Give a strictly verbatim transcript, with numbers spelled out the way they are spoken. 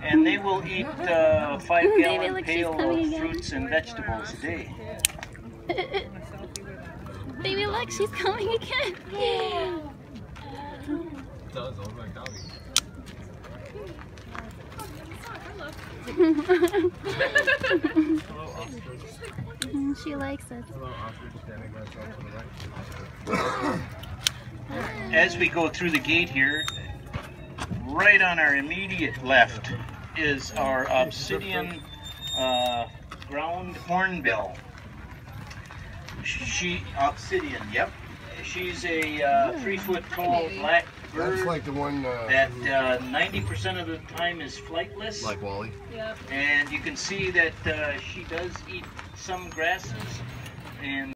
And they will eat uh, five gallon look, pail of fruits and vegetables a day. Baby, look, she's coming again. Yeah. It does, oh my God. Hello, Ostrich. She likes it. Hello, Ostrich, standing myself to the right. As we go through the gate here, right on our immediate left is our obsidian uh, ground hornbill. She obsidian, yep. She's a uh, three foot tall black bird. That's like the one uh, that ninety percent uh, of the time is flightless. Like Wally. Yep. And you can see that uh, she does eat some grasses and